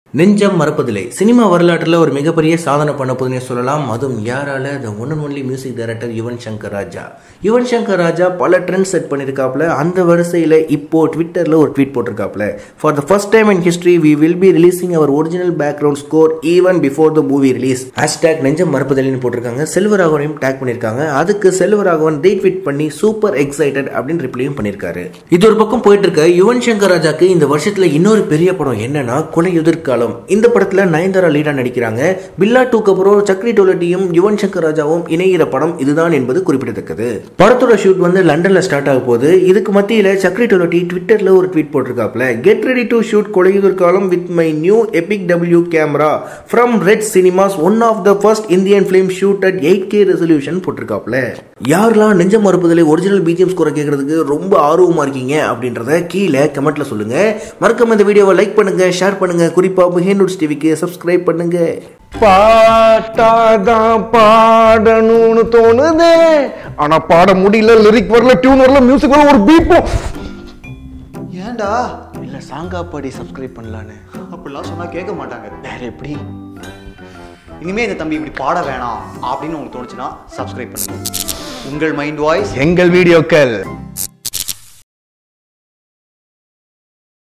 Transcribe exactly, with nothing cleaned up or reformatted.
நெஞ்சம் மறப்பதில்லை சினிமா வரலாற்றில் ஒரு மிகப்பெரிய சாதனை பண்ண போதுன்னே சொல்லலாம். அதுவும் யாரால the one and only music director Yuvan Shankar Raja. Yuvan Shankar Raja பல ட்ரெண்ட் செட் பண்ணியிருக்காப்புல. அந்த வரிசையில் இப்போ ட்விட்டரில் ஒரு ட்வீட் போட்டிருக்காப்புல. For the first time in history we will be releasing our original background score even before the movie release. Hashtag Nenjam மறப்பதில்லைன்னு போட்டிருக்காங்க. செல்வராகவனையும் டேக் பண்ணியிருக்காங்க. அதுக்கு செல்வராகவன் ரீட்வீட் பண்ணி சூப்பர் எக்ஸைட்டட் அப்படின்னு ரிப்ளையும் பண்ணியிருக்காரு. இது ஒரு பக்கம் போயிட்டு இருக்க யுவன் சங்கர் ராஜாக்கு இந்த வருஷத்துல இன்னொரு பெரிய படம் என்னன்னா கொலையுதிர் காலம். இந்த படத்துல நயன்தாரா லீடா நடிக்கிறாங்க. பில்லா டூக்கு அப்புறம் சக்ரி டோலட்டியும் யுவன் சங்கர் ராஜாவும் இணைகிற படம் இதுதான் என்பது குறிப்பிடத்தக்கது. படத்தோட ஷூட் வந்து லண்டன்ல ஸ்டார்ட் ஆக போகுது. இதுக்கு மத்தியில சக்ரி டோலட்டி ட்விட்டர்ல ஒரு ட்வீட் போட்டிருக்காப்ல. Get ready to shoot Kolaiyuthir Kaalam with my new epic W camera from RED cinemas, one of the first Indian film shoot at eight K resolution போட்டிருக்காப்ல. யாரெல்லாம் நெஞ்சம் மறுப்பதில்லை ஒரிஜினல் பிஜிஎம் ஸ்கோரை கேட்கறதுக்கு ரொம்ப ஆர்வமா இருக்கீங்க அப்படின்றத கீழே கமெண்ட்ல சொல்லுங்க. மறக்காம இந்த வீடியோவை லைக் பண்ணுங்க, ஷேர் பண்ணுங்க, குறிப்பா Behindwoods டிவிக்கு சப்ஸ்கிரைப் பண்ணுங்க. பாட்டாதான் பாடணும்னு தோணுதே, ஆனா பாட முடியல. லிரிக் வரல, டியூன் வரல, மியூசிக் வரல, ஒரு பீட். ஏன்டா இல்ல சாங்கா பாடி சப்ஸ்கிரைப் பண்ணலான்னு அப்படிலாம் சொன்னா கேட்க மாட்டாங்க. வேற எப்படி? இனிமே இந்த தம்பி இப்படி பாட வேணாம் அப்படின்னு உங்களுக்கு தோணுச்சுன்னா சப்ஸ்கிரைப் பண்ணுங்க. உங்கள் மைண்ட் வாய்ஸ், எங்கள் வீடியோக்கள்.